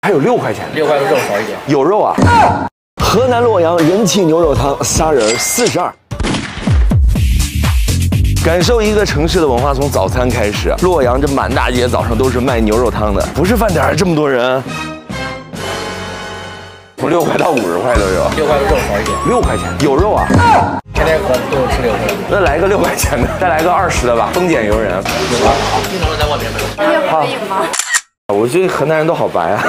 还有6块钱 ，6块的肉少一点， 有肉啊！河南洛阳人气牛肉汤，杀人42。感受一个城市的文化从早餐开始。洛阳这满大街早上都是卖牛肉汤的，不是饭点这么多人。从6块到50块都有 ，6块的肉少一点 ，6块钱有肉啊！ 天天喝都吃6块， 那来个6块钱的，再来个20的吧，丰俭由人。 有吗？经常在外面买。 可以吗？ 我觉得河南人都好白啊。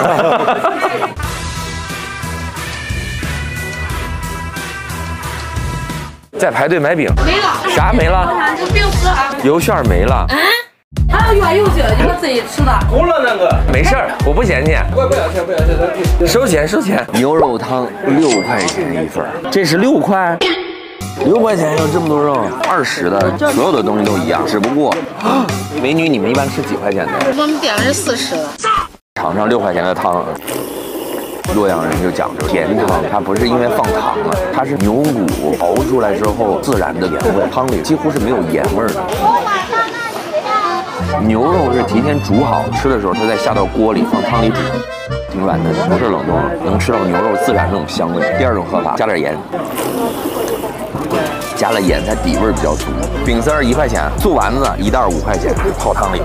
在排队买饼， 没了， 啥没了？ 这饼吃啊， 油券没了。 还有原油酒，你们自己吃的。 糊了那个，没事儿，我不嫌弃。不要钱，不要钱，收钱收钱。牛肉汤6块钱一份，这是6块，6块钱有这么多肉，20的，所有的东西都一样，只不过，美女，你们一般吃几块钱的？ 我们点的是40的。 尝尝6块钱的汤。洛阳人就讲究甜汤，它不是因为放糖了，它是牛骨熬出来之后自然的盐味，汤里几乎是没有盐味的。牛肉是提前煮好，吃的时候它再下到锅里放汤里煮，挺软的，不是冷冻的，能吃到牛肉自然那种香味。第二种喝法，加点盐，加了盐它底味比较足。饼丝儿1块钱，素丸子1袋5块钱，泡汤里，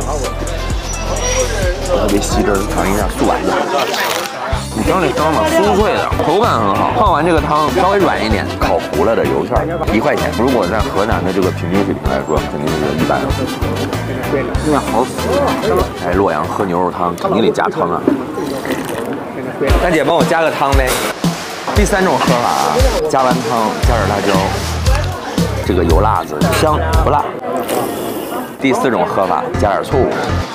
特别吸汁儿，尝一下素丸子。你知道那汤吗？酥脆的，口感很好。泡完这个汤稍微软一点，烤糊了的油券1块钱。如果在河南的这个平均水平来说，肯定是100。面好死！来洛阳喝牛肉汤，肯定得加汤啊。大姐帮我加个汤呗。第3种喝法啊，加完汤加点辣椒，这个油辣子香不辣。第4种喝法，加点醋。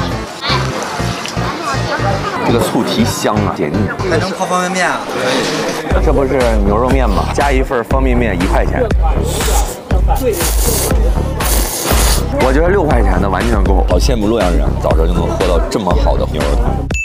这个醋提香啊，解腻。 还能泡方便面啊？ 这不是牛肉面吗？加一份方便面1块钱。我觉得6块钱的完全够。好羡慕洛阳人，早上就能喝到这么好的牛肉汤。